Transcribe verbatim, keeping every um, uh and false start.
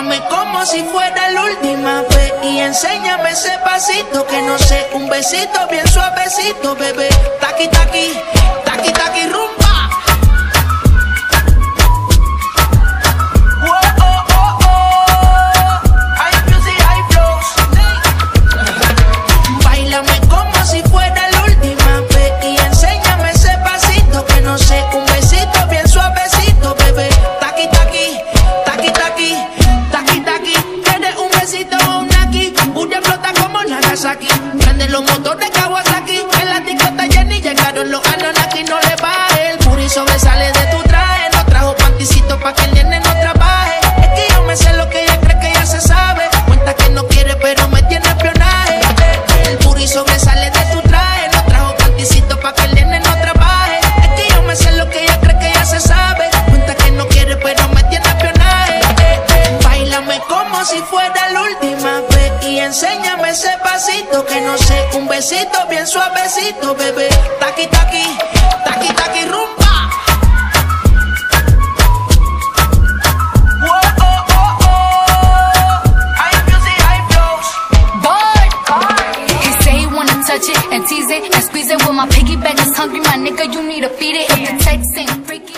Báilame como si fuera la última vez y enséñame ese pasito que no sé, un besito bien suavecito, bebé. Taqui, taqui, taqui, taqui, rumba. Aquí. Prende los motores Kawasaki. En la discota Jenny llegaron los Anunnaki. No le baje, el puri sobresale de tu traje. No trajo panticito pa' que el nene no trabaje. Es que yo me sé lo que ella cree que ya se sabe. Cuenta que no quiere pero me tiene espionaje. El puri sobresale de tu traje. No trajo panticito pa' que el nene no trabaje. Es que yo me sé lo que ella cree que ya se sabe. Cuenta que no quiere pero me tiene espionaje. Báilame como si fuera la última vez y enséñame ese pasito que no sé, un besito bien suavecito, bebé. Taqui, taqui, taqui, taqui, rumba. Whoa, oh, oh, oh. High music, high flows. Boy, he say he wanna touch it and tease it and squeeze it. With my piggyback is hungry, my nigga, you need to feed it. If the text ain't freaky.